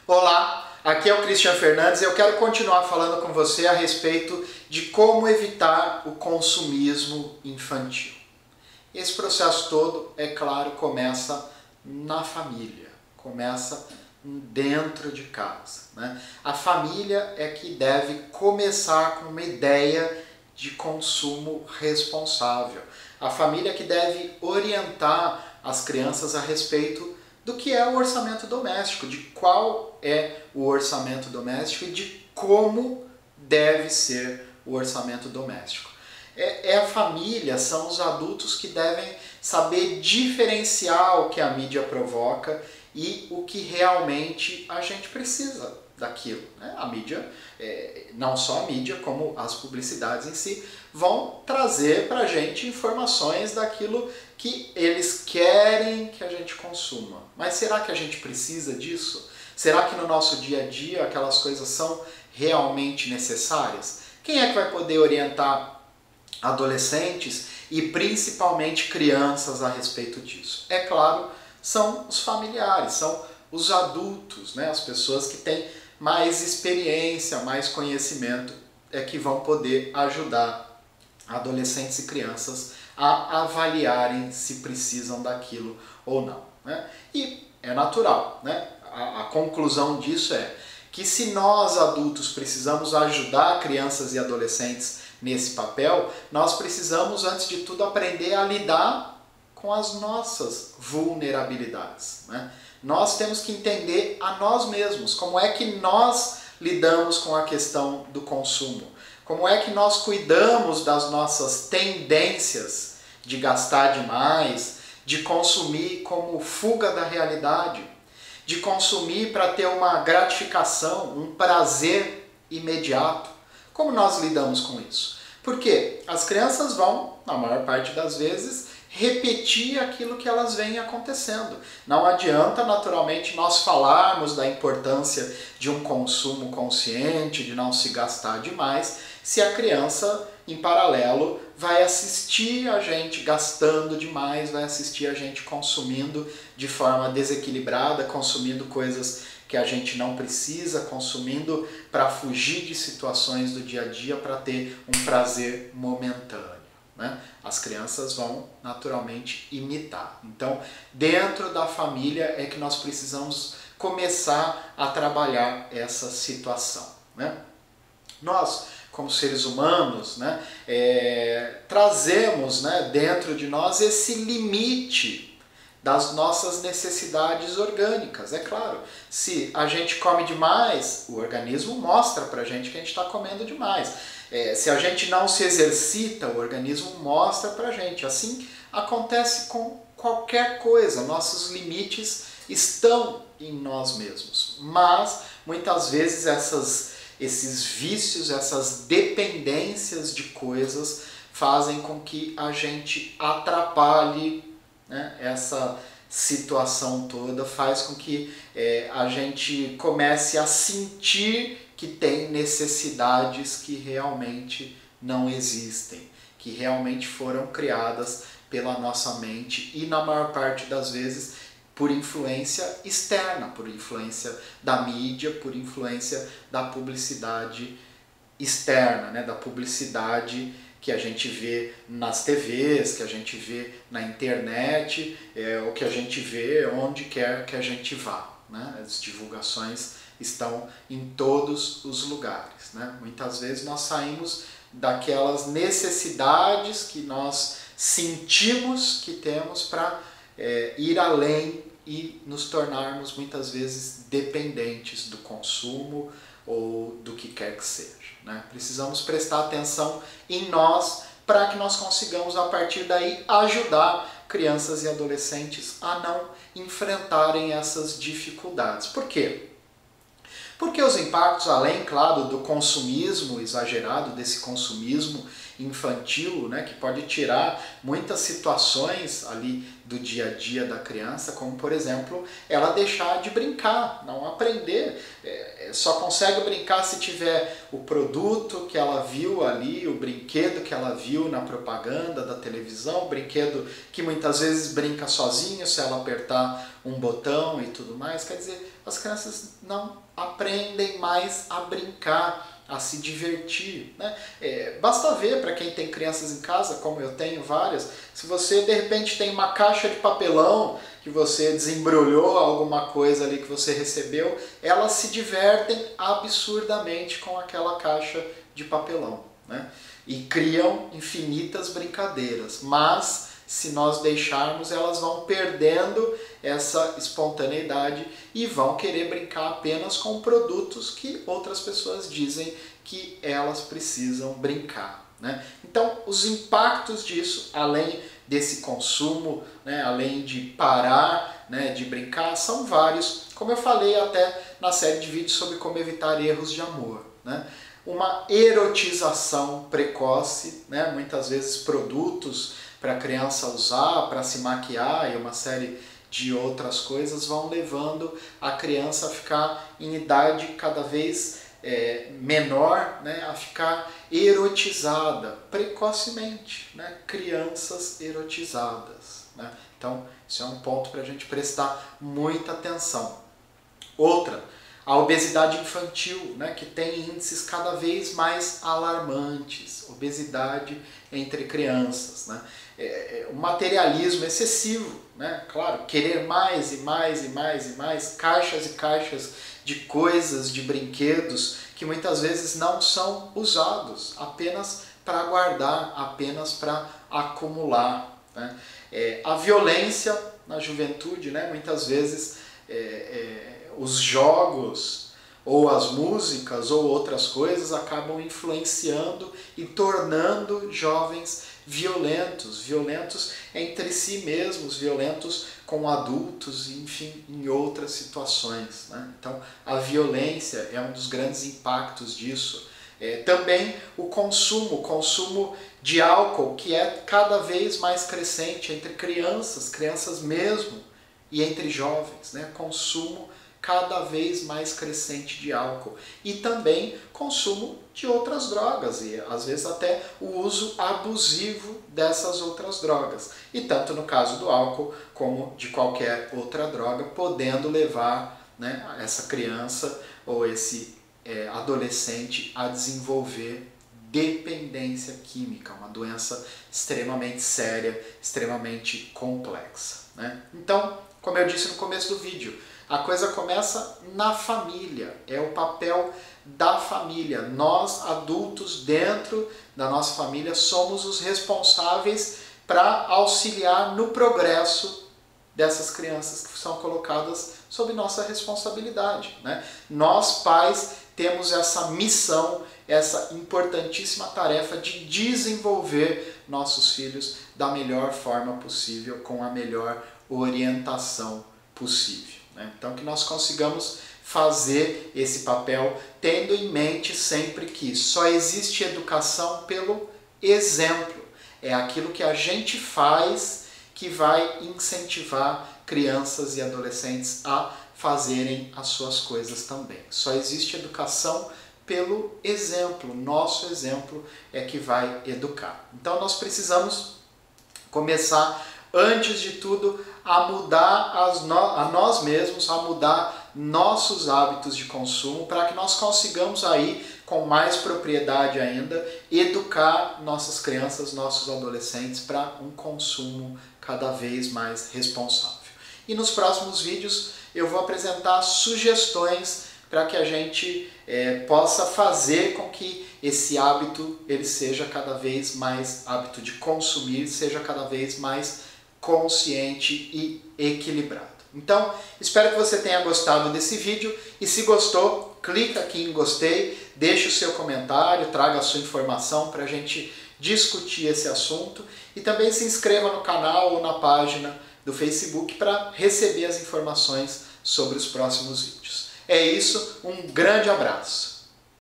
Olá, aqui é o Christian Fernandes e eu quero continuar falando com você a respeito de como evitar o consumismo infantil. Esse processo todo, é claro, começa na família, começa dentro de casa, né? A família é que deve começar com uma ideia de consumo responsável. A família é que deve orientar as crianças a respeito do que é o orçamento doméstico, de qual é o orçamento doméstico e de como deve ser o orçamento doméstico. É a família, são os adultos que devem saber diferenciar o que a mídia provoca e o que realmente a gente precisa daquilo, né? A mídia, não só a mídia, como as publicidades em si, vão trazer para a gente informações daquilo que eles querem que a gente consuma. Mas será que a gente precisa disso? Será que no nosso dia a dia aquelas coisas são realmente necessárias? Quem é que vai poder orientar adolescentes e principalmente crianças a respeito disso? É claro, são os familiares, são os adultos, né? As pessoas que têm mais experiência, mais conhecimento, é que vão poder ajudar adolescentes e crianças a avaliarem se precisam daquilo ou não, né? E é natural, né? A conclusão disso é que se nós adultos precisamos ajudar crianças e adolescentes nesse papel, nós precisamos, antes de tudo, aprender a lidar com as nossas vulnerabilidades, né? Nós temos que entender a nós mesmos, como é que nós lidamos com a questão do consumo, como é que nós cuidamos das nossas tendências de gastar demais, de consumir como fuga da realidade, de consumir para ter uma gratificação, um prazer imediato. Como nós lidamos com isso? Porque as crianças vão, na maior parte das vezes, repetir aquilo que elas veem acontecendo. Não adianta, naturalmente, nós falarmos da importância de um consumo consciente, de não se gastar demais, se a criança, em paralelo, vai assistir a gente gastando demais, vai assistir a gente consumindo de forma desequilibrada, consumindo coisas que a gente não precisa, consumindo para fugir de situações do dia a dia, para ter um prazer momentâneo, né? As crianças vão naturalmente imitar. Então, dentro da família é que nós precisamos começar a trabalhar essa situação, né? Nós, como seres humanos, né, trazemos, né, dentro de nós esse limite das nossas necessidades orgânicas. É claro, se a gente come demais, o organismo mostra pra gente que a gente está comendo demais. Se a gente não se exercita, o organismo mostra pra gente. Assim acontece com qualquer coisa, nossos limites estão em nós mesmos. Mas, muitas vezes, esses vícios, essas dependências de coisas fazem com que a gente atrapalhe, né, essa situação toda, faz com que a gente comece a sentir que tem necessidades que realmente não existem, que realmente foram criadas pela nossa mente e, na maior parte das vezes, por influência externa, por influência da mídia, por influência da publicidade externa, né? Da publicidade que a gente vê nas TVs, que a gente vê na internet, ou que a gente vê onde quer que a gente vá, né? As divulgações estão em todos os lugares, né? Muitas vezes nós saímos daquelas necessidades que nós sentimos que temos para ir além e nos tornarmos muitas vezes dependentes do consumo ou do que quer que seja, né? Precisamos prestar atenção em nós para que nós consigamos, a partir daí, ajudar crianças e adolescentes a não enfrentarem essas dificuldades. Por quê? Porque os impactos, além, claro, do consumismo exagerado, desse consumismo infantil, né, que pode tirar muitas situações ali do dia a dia da criança, como, por exemplo, ela deixar de brincar, não aprender, só consegue brincar se tiver o produto que ela viu ali, o brinquedo que ela viu na propaganda da televisão, o brinquedo que muitas vezes brinca sozinho, se ela apertar um botão e tudo mais, quer dizer, as crianças não aprendem mais a brincar, a se divertir, né? Basta ver, para quem tem crianças em casa, como eu tenho várias, se você de repente tem uma caixa de papelão que você desembrulhou alguma coisa ali que você recebeu, elas se divertem absurdamente com aquela caixa de papelão, né? E criam infinitas brincadeiras, mas se nós deixarmos, elas vão perdendo essa espontaneidade e vão querer brincar apenas com produtos que outras pessoas dizem que elas precisam brincar, né? Então, os impactos disso, além desse consumo, né, além de parar, né, de brincar, são vários, como eu falei até na série de vídeos sobre como evitar erros de amor, né? Uma erotização precoce, né, muitas vezes produtos para a criança usar, para se maquiar e uma série de outras coisas vão levando a criança a ficar em idade cada vez menor, né, a ficar erotizada precocemente, né, crianças erotizadas, né? Então isso é um ponto para a gente prestar muita atenção. Outra, a obesidade infantil, né, que tem índices cada vez mais alarmantes, obesidade entre crianças, né? O materialismo excessivo, né? Claro, querer mais e mais e mais e mais, caixas e caixas de coisas, de brinquedos que muitas vezes não são usados, apenas para guardar, apenas para acumular, né? A violência na juventude, né? Muitas vezes os jogos ou as músicas ou outras coisas acabam influenciando e tornando jovens violentos, violentos entre si mesmos, violentos com adultos, enfim, em outras situações, né? Então, a violência é um dos grandes impactos disso. Também o consumo de álcool, que é cada vez mais crescente entre crianças mesmo, e entre jovens, né? Consumo cada vez mais crescente de álcool e também consumo de outras drogas e às vezes até o uso abusivo dessas outras drogas, e tanto no caso do álcool como de qualquer outra droga, podendo levar, né, essa criança ou esse adolescente a desenvolver dependência química, uma doença extremamente séria, extremamente complexa, né? Então, como eu disse no começo do vídeo, a coisa começa na família, é o papel da família. Nós, adultos, dentro da nossa família, somos os responsáveis para auxiliar no progresso dessas crianças que são colocadas sob nossa responsabilidade, né? Nós, pais, temos essa missão, essa importantíssima tarefa de desenvolver nossos filhos da melhor forma possível, com a melhor orientação possível, né? Então, que nós consigamos fazer esse papel tendo em mente sempre que só existe educação pelo exemplo. É aquilo que a gente faz que vai incentivar crianças e adolescentes a fazerem as suas coisas também. Só existe educação pelo exemplo. Nosso exemplo é que vai educar. Então nós precisamos começar, antes de tudo, a mudar a nós mesmos, a mudar nossos hábitos de consumo, para que nós consigamos aí, com mais propriedade ainda, educar nossas crianças, nossos adolescentes para um consumo cada vez mais responsável. E nos próximos vídeos eu vou apresentar sugestões para que a gente possa fazer com que esse hábito ele seja cada vez mais, hábito de consumir, seja cada vez mais consciente e equilibrado. Então, espero que você tenha gostado desse vídeo e se gostou, clica aqui em gostei, deixe o seu comentário, traga a sua informação para a gente discutir esse assunto e também se inscreva no canal ou na página do Facebook para receber as informações sobre os próximos vídeos. É isso, um grande abraço!